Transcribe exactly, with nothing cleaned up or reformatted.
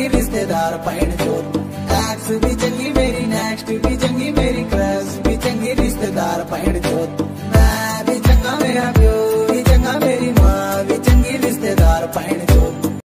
चंगी रिश्तेदार पैण चोत, एक्स भी चंगी मेरी नेक्स्ट भी चंगी मेरी क्रश भी चंगी रिश्तेदार पैण चोत।